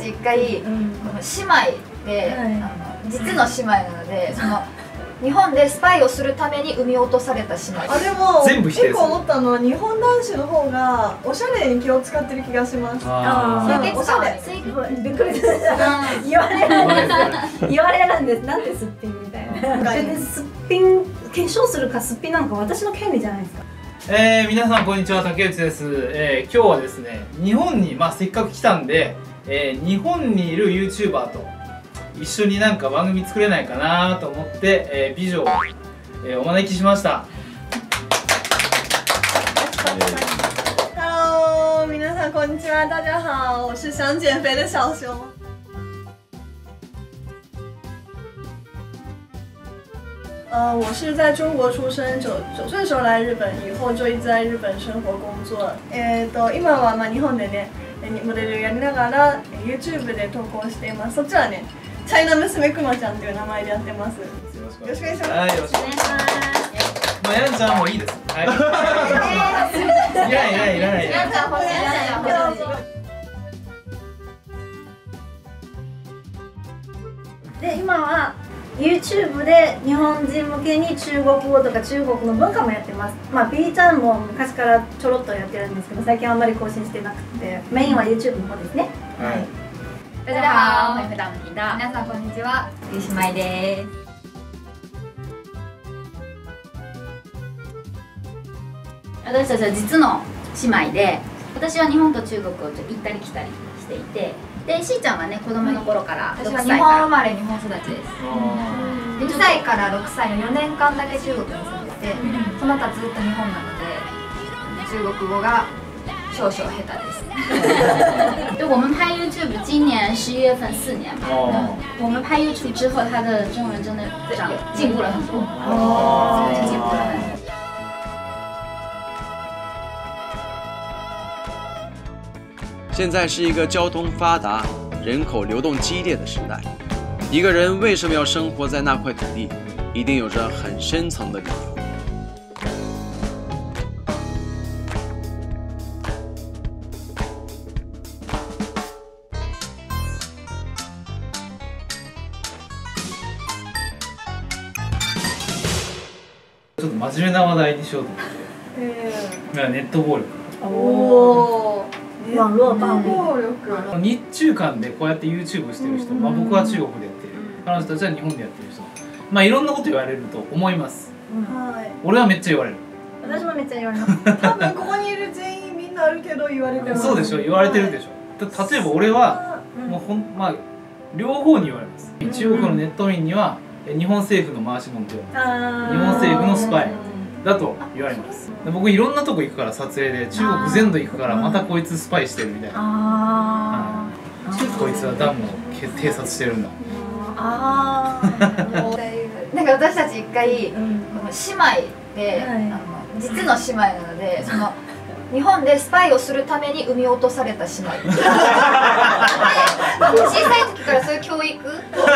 ち一回、この姉妹で、実の姉妹なので、その日本でスパイをするために産み落とされた姉妹。 あ、でも全部否定する。 結構思ったのは日本男子の方がおしゃれに気を使ってる気がします。 おしゃれ。 びっくりした。言われるんです。なんですっぴんみたいな。すっぴん化粧するかすっぴんなんか私の権利じゃないですか。 皆さんこんにちは、竹内です。今日はですね、日本にせっかく来たんで、日本にいる YouTuber と一緒になんか番組作れないかなと思って、美女を、お招きしました。 Hello， 皆さんこんにちは，大家好，我是想减肥的小熊。我是在中国出生，9岁的时候来日本，以后就一直在日本生活工作。今は日本でね、モデルやりながら YouTube で投稿しています。そっちはね、チャイナ娘くまちゃんという名前でやってます。よろしくお願いします。 はい、よろしくお願いします。やんちゃんもいいです。はい。いらない。 やんちゃん欲しい。 で、今は YouTube で日本人向けに中国語とか中国の文化もやってます。B ちゃんも昔からちょろっとやってるんですけど、最近あんまり更新してなくて、メインは YouTube の方ですね。はい。 大家好，欢迎回到我们频道。皆さんこんにちは、ゆしまいです。私たちは実の姉妹で、私は日本と中国を行ったり来たりしていて、でしーちゃんはね、子供の頃から6歳から、日本生まれ日本育ちです。2歳から6歳の4年間だけ中国に住んでて、その他ずっと日本なので中国語が少々下手です。就我们拍 YouTube 今年11月份4年嘛，我们拍 YouTube 之后，他的中文真的进步了很多，进步了很多。 现在是一个交通发达、人口流动激烈的时代。一个人为什么要生活在那块土地，一定有着很深层的理由。 ちょっと真面目な話題にしようと思って。ネット暴力。 網絡暴力。 日中間でこうやって YouTube をしてる人、僕は中国でやってる、彼女たちは日本でやってる人、いろんなこと言われると思います。俺はめっちゃ言われる。 私もめっちゃ言われます。 多分ここにいる全員みんなある程度言われてます。 そうでしょ、言われてるでしょ。例えば俺はもう両方に言われます。中国のネット民には日本政府の回し者と言われます。日本政府のスパイだと言われます。僕いろんなとこ行くから、撮影で中国全土行くから、またこいつスパイしてるみたいな、こいつはダムを偵察してるんだ。なんか私たち一回、この姉妹で、実の姉妹なので、その日本でスパイをするために産み落とされた姉妹。小さい時からそういう教育を受けてるから、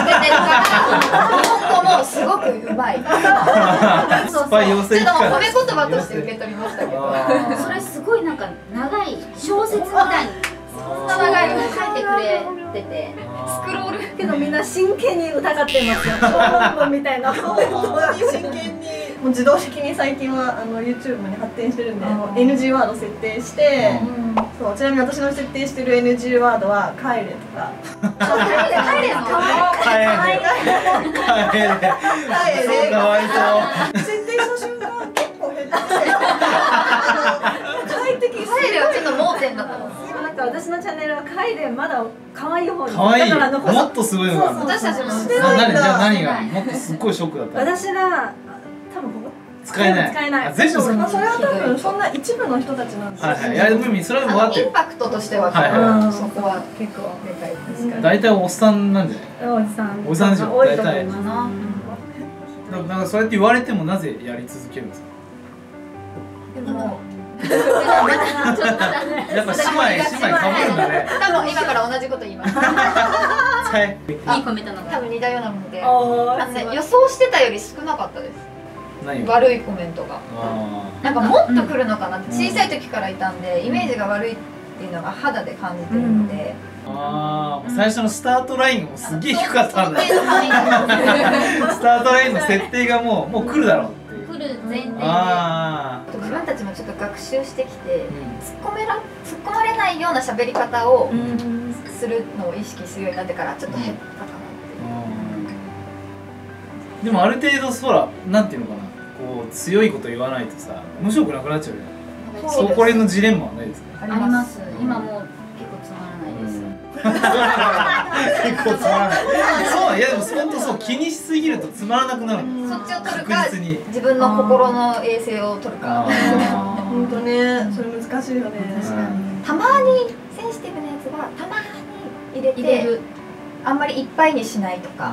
日本語もすごくうまい。スパイ養成機関。褒め言葉として受け取りましたけど、それすごいなんか長い小説みたいに、そんな長いの書いてくれてて、スクロールけどみんな真剣に疑ってますよ。小論文みたいな。 本当に真剣に。もう自動的に最近はYouTube に発展してるんで、NG ワード設定して、そう、ちなみに私の設定してる NG ワードは帰れとか。 帰れのかわいい。 帰れ。かわいそう。設定した瞬間結構減って。快適。 帰れはちょっと盲点だったの。 なんか私のチャンネルは帰れまだ可愛い方に。 可愛い。もっとすごいのがある。 私たちもしてないんだ。 じゃあ何がもっとすっごいショックだった。 私が多分ここ使えない。 使えない。 全部それは多分そんな一部の人たちなんですよ。 いやでもそれは分かってる。 インパクトとしてはそこは結構でかいですから。大体おっさんなんじゃない？ おじさん。 おじさんでしょ。 多いと思います。 なんかそうやって言われてもなぜやり続けるんですか？ でも。 やっぱ姉妹かぶるんだね。 多分今から同じこと言います。いいコメントなの。多分似たようなもので、予想してたより少なかったです。悪いコメントが。なんかもっと来るのかなって、小さい時からいたんでイメージが悪いっていうのが肌で感じてるので、 ああ、最初のスタートラインがもうすげえ低かったんだ。スタートラインの設定がもう来るだろうっていう。 来る前提で。 自分たちもちょっと学習してきて、突っ込まれないような喋り方をするのを意識するようになってからちょっと減ったかなって。 でもある程度そらなんていうのかな、こう強いこと言わないとさ面白くなくなっちゃうよね。そこら辺のジレンマはないですか？ あります。今もう結構つまらないです。 結構つまらない。そう、いやでも本当そう気にしすぎるとつまらなくなる。 そっちを取るか確実に自分の心の衛生を取るか。 本当ね、それ難しいよね。 たまにセンシティブなやつはたまに入れてあんまりいっぱいにしないとか、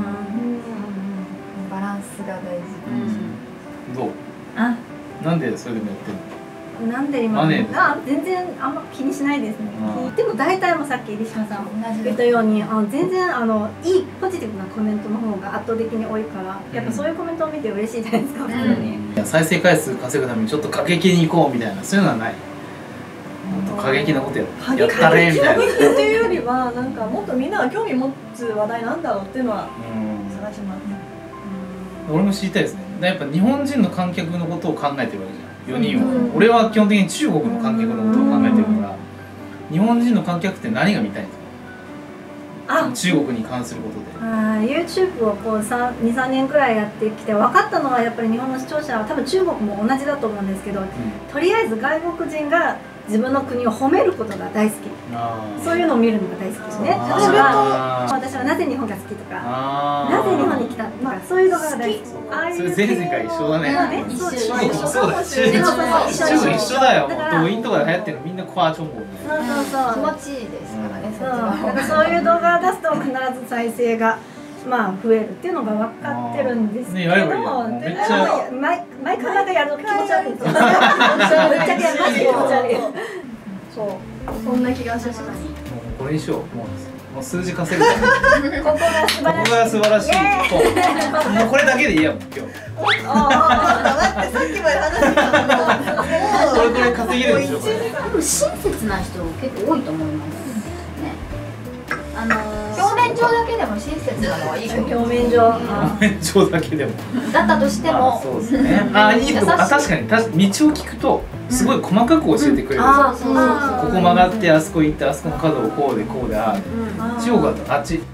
バランスが大事。 どう？なんでそれでもやってるの？ なんで今全然あんま気にしないですね。でも大体もさっき入島さんも言ったように全然いいポジティブなコメントの方が圧倒的に多いから、やっぱそういうコメントを見て嬉しいじゃないですか。普通に再生回数稼ぐためにちょっと過激に行こうみたいな、そういうのはない？過激なことやったれみたいな。 過激っていうよりはなんかもっとみんなが興味持つ話題なんだろうっていうのは探します。 俺も知りたいですね。やっぱ日本人の観客のことを考えてるわけじゃん。4人は。俺は基本的に中国の観客のことを考えてるから、日本人の観客って何が見たいんですか？中国に関することで。 YouTube をこう2、3年くらいやってきて分かったのは、やっぱり日本の視聴者は多分中国も同じだと思うんですけど、とりあえず外国人が自分の国を褒めることが大好き。そういうのを見るのが大好きですね。例えば私はなぜ日本が好きとか、なぜ日本に来たとか、そういう動画が大好き。 それ全世界一緒だね。 一緒。 中国もそうだ。中国一緒だよ。動員とかで流行ってるのみんなコアチョンボみたいな。 気持ちいいですからね。 だからそういう動画を出すと必ず再生が増えるっていうのが分かってるんですけども、めっちゃ毎回なんかやると気持ち悪いんですよ。ぶっちゃけマジで気持ち悪い。 そう、そんな気がします。 これにしよう。もう数字稼ぐために。 ここが素晴らしい。 もうこれだけでいいやもん今日。 待って、さっきまで話してたのに。 これ稼げるでしょ。 親切な人結構多いと思います。 表面上だけでも親切なのはいい。 表面上だけでも。 だったとしても。 そうですね。いいとこ。確かに道を聞くとすごい細かく教えてくれる。ここ曲がってあそこ行ってあそこの角をこうでこうで中国だとあっち。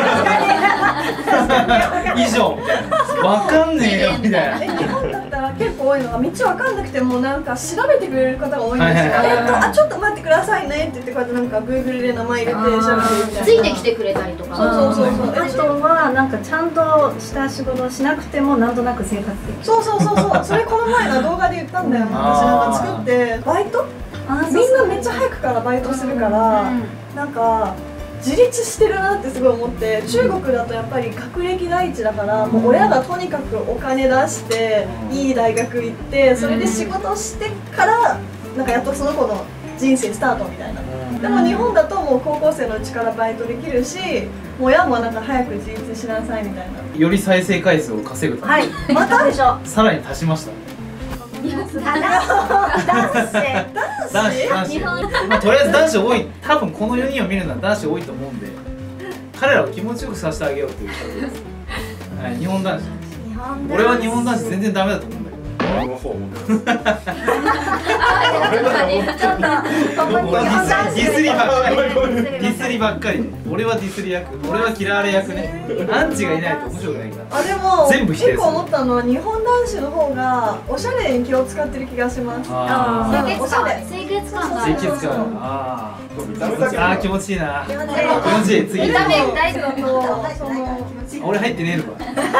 以上みたいな。わかんねえよみたいな。 日本だったら結構多いのが道わかんなくてもなんか調べてくれる方が多いんですよ。ちょっと待ってくださいねって言ってこうやってなんか Google で名前入れて調べてるみたいな。 ついてきてくれたりとか。 あとはなんかちゃんとした仕事をしなくてもなんとなく生活できる。 そう。それこの前の動画で言ったんだよ。私なんか作ってバイト？みんなめっちゃ早くからバイトするからなんか。自立してるなってすごい思って、中国だとやっぱり学歴第一だから、もう親がとにかくお金出していい大学行ってそれで仕事してからなんかやっとその子の人生スタートみたいな。でも日本だともう高校生のうちからバイトできるし、もう親もなんか早く自立しなさいみたいな。 より再生回数を稼ぐためにまたでしょ。 さらに足しました。 男子とりあえず男子多い。多分この4人を見るのは男子多いと思うんで、彼らを気持ちよくさせてあげようということです。日本男子。俺は日本男子全然ダメだと思うんだけど。俺もそう思う。ディスりばっかり。俺はディスり役。俺は嫌われ役ね。アンチがいないと面白くないから。 でも全部否定する。 結構思ったのは日本男子の方がおしゃれに気を使ってる気がします。 清潔感がある。 気持ちいいな。気持ちいい。次。 見た目大丈夫。 俺入ってねえのか。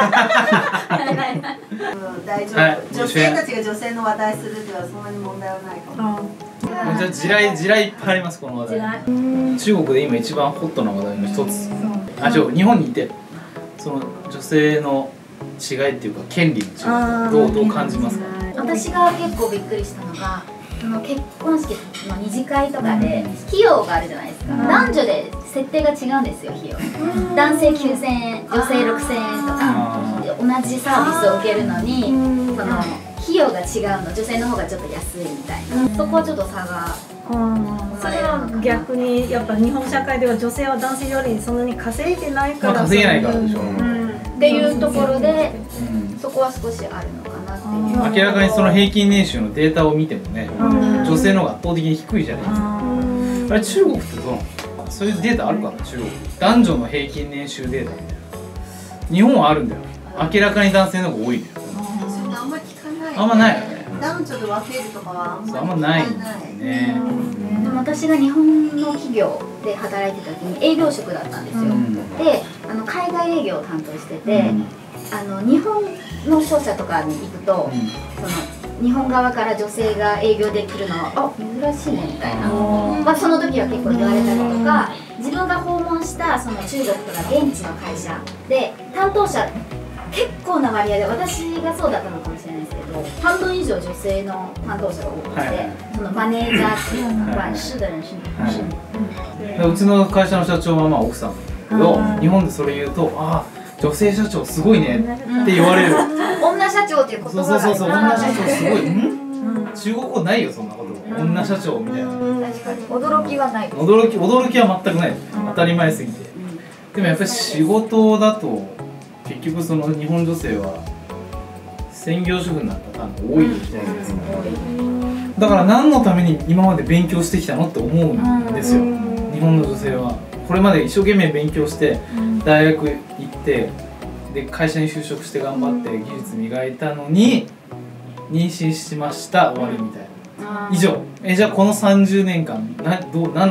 大丈夫。女性たちが女性の話題するではそんなに問題はないかも。 じゃあ地雷いっぱいありますこの話題。中国で今一番ホットな話題の一つ。日本にいてその女性の違いっていうか権利の違いどう感じますか？ 私が結構びっくりしたのが結婚式の二次会とかで費用があるじゃないですか。男女で設定が違うんですよ費用。男性9000円、女性6000円とか同じサービスを受けるのにその費用が違うの、女性の方がちょっと安いみたいな、そこはちょっと差がそれは逆にやっぱ日本社会では女性は男性よりそんなに稼いでないから、 稼げないからでしょ。 っていうところで、そこは少しあるのかなっていう。 明らかにその平均年収のデータを見てもね、女性の方が圧倒的に低いじゃないですか。あれ中国ってどうなの？そういうデータあるかな、中国。男女の平均年収データみたいな。日本はあるんだよ。明らかに男性の方が多いんだよ。 あんまり聞かない。 あんまないよね。 男女で分けるとかはあんまないね。 でも私が日本の企業で働いてた時に営業職だったんですよ。で、海外営業を担当してて、日本の商社とかに行くと、その日本側から女性が営業で来るのは珍しいねみたいな、まあ、その時は結構言われたりとか、自分が訪問したその中国とか現地の会社で担当者結構な割合で、私がそうだったのかもしれないですけど、半分以上女性の担当者が多くて、そのマネージャーっていう管事的人士、 うちの会社の社長はまあ奥さんだけど、日本でそれ言うと、ああ女性社長すごいねって言われる。 女社長っていう言葉がある。 そう女社長すごい。中国語ないよそんなこと。女社長みたいな。 確かに驚きはない。 驚きは全くない。当たり前すぎて。でもやっぱり仕事だと結局その日本女性は専業主婦になった方が多いじゃないですか。だから何のために今まで勉強してきたのって思うんですよ。日本の女性はこれまで一生懸命勉強して大学行ってで会社に就職して頑張って技術磨いたのに妊娠しました終わりみたいな。以上。じゃあこの30年間何だったのっていう。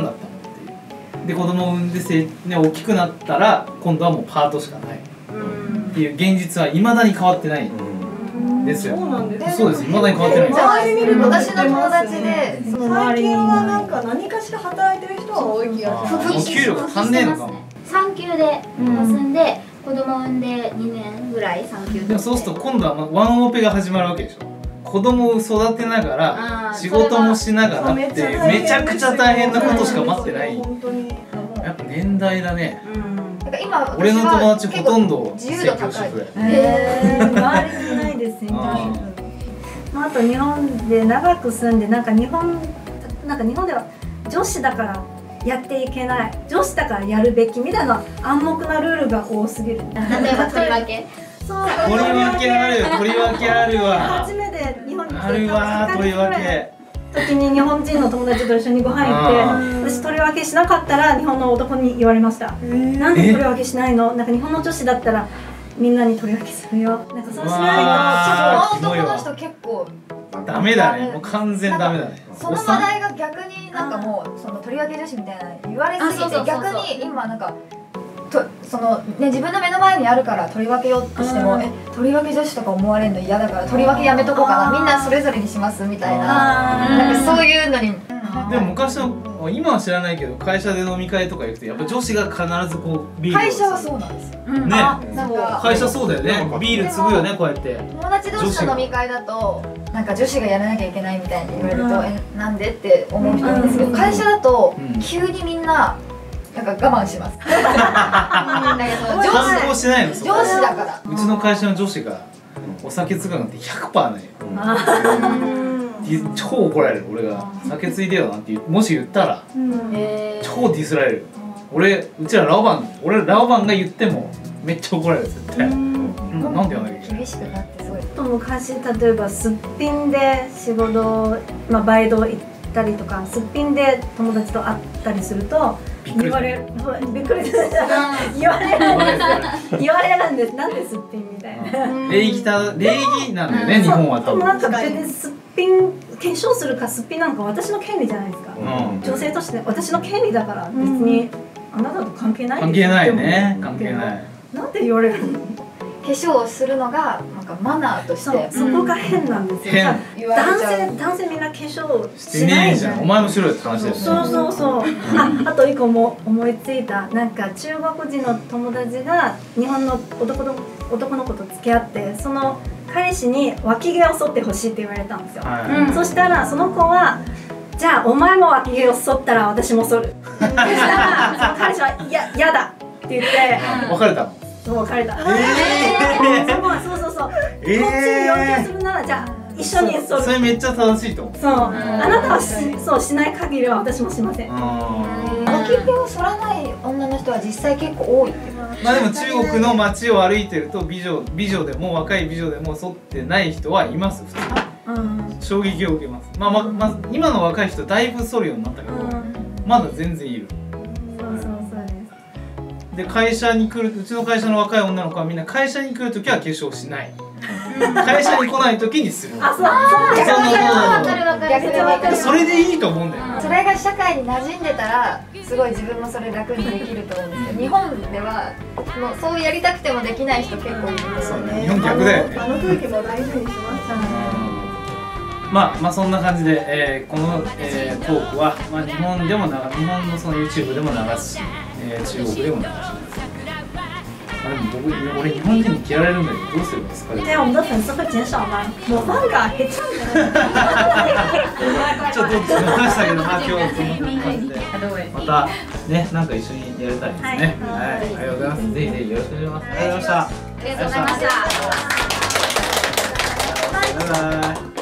で子供を産んで大きくなったら今度はもうパートしかないっていう現実はいまだに変わってないんですよ。そうです。いまだに変わってないんです。 周り見ると私の友達で最近はなんか何かしら働いてる人は多い気がする。 お給料が足んねえのかも。 産休で休んで子供産んで2年ぐらい産休でもそうすると今度はワンオペが始まるわけでしょ。子供を育てながら仕事もしながらってめちゃくちゃ大変なことしか待ってない。やっぱ年代だね。 今俺の友達ほとんど自由度高い。 周りにないですね。あと日本で長く住んでなんか日本では女子だからやっていけない、女子だからやるべきみたいな暗黙なルールが多すぎる。 例えばとりわけ。 そう。 とりわけある。とりわけあるわ。 初めて日本に来てあるわとりわけ。 時に日本人の友達と一緒にご飯行って、私取り分けしなかったら日本の男に言われました。なんで取り分けしないの？なんか日本の女子だったらみんなに取り分けするよ。なんかそうしないと。男の人結構ダメだね。もう完全ダメだね。 その話題が逆になんかもうその取り分け女子みたいな言われすぎて逆に今なんか。そのね、自分の目の前にあるから取り分けようとしても取り分け女子とか思われるの嫌だから取り分けやめとこうかな、みんなそれぞれにしますみたいな、なんかそういうのに。 でも昔の今は知らないけど会社で飲み会とか行くとやっぱ女子が必ずこうビールを会社はそうなんですよね。 なんか会社そうだよね。ビール継ぐよねこうやって。 友達同士の飲み会だとなんか女子がやらなきゃいけないみたいに言われるとなんでって思う人多いんですけど、会社だと急にみんななんか我慢します。 反抗しないの。 上司だから。 うちの会社の女子がお酒継ぐなんて 100% ない。超怒られる。俺が酒継いでよなんてもし言ったら超ディスられる。うちらラオバンが言ってもめっちゃ怒られる絶対。なんでやらなきゃいけない。 厳しくなってすごい。 昔例えばすっぴんで仕事バイト行ったりとかすっぴんで友達と会ったりすると。言われるんです。なんですっぴんみたいな。 礼儀なんだよね日本は多分。 なんか別にすっぴん化粧するかすっぴんなんか私の権利じゃないですか。女性として私の権利だから別にあなたと関係ない。 関係ないね。関係ない。 なんで言われるの？ 化粧をするのがなんかマナーとしてそこが変なんですよ。男性みんな化粧しないじゃん。 お前もしろよって話だよね。 そう。あと一個も思いついた。なんか中国人の友達が日本の男の子と付き合ってその彼氏に脇毛を剃ってほしいって言われたんですよ。そしたらその子はじゃあお前も脇毛を剃ったら私も剃る。そしたらその彼氏は嫌だって言って別れたの。 そう別れた。そう。こっちに要求するならじゃあ一緒にそれめっちゃ正しいと思う。 そう、あなたはそうしない限りは私もしません。 脇毛を剃らない女の人は実際結構多いって。 まあでも中国の街を歩いてると美女でも若い美女でも剃ってない人はいます普通に。衝撃を受けます。まあ今の若い人だいぶ剃るようになったけど、まだ全然いる。で会社に来る、うちの会社の若い女の子はみんな会社に来るときは化粧しない。会社に来ないときにする。 あ、そう。 それでいいと思うんだよ。 それが社会に馴染んでたらすごい自分もそれ楽にできると思うんですけど、日本ではもうそうやりたくてもできない人結構いる。 そうね。日本逆だよね。 あの空気も大事にしましたね。 まあそんな感じで、この、トークは、まあ、日本でも日本のその YouTube でも流すし、中国でも流すし、まあ、でも俺日本人に嫌われるんだけどどうすればいいですかね。 对啊，我们的粉丝会减少吗？模仿が減っちゃうんじゃない？ ちょっとずつ話したけど、まあ今日はそんな感じでまたね、なんか一緒にやりたいですね。はい、ありがとうございます。ぜひぜひよろしくお願いします。ありがとうございました。 ありがとうございました。 バイバイ。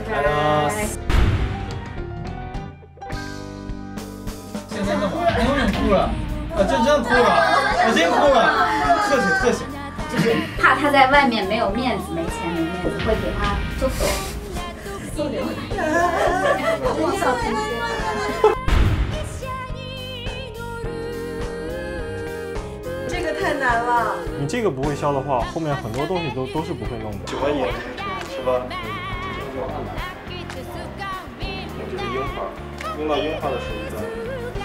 现在干嘛？有点哭了啊！真哭了，我真哭了，客气。 就是怕他在外面没有面子、没钱、没面子，会给他ちょっと送给我。 这个太难了。 你这个不会削的话，后面很多东西都是不会弄的。喜欢眼睛是吧？我这个樱花，用到樱花的时候再。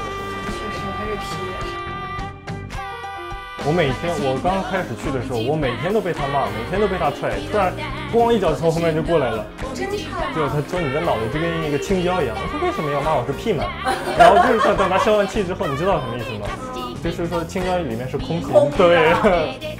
我刚开始去的时候，我每天都被他骂，每天都被他踹，突然咣一脚从后面就过来了。对，他说你的脑袋就跟那个青椒一样。我说为什么要骂我是屁嘛？然后就是说等他消完气之后，你知道什么意思吗？就是说青椒里面是空气。对。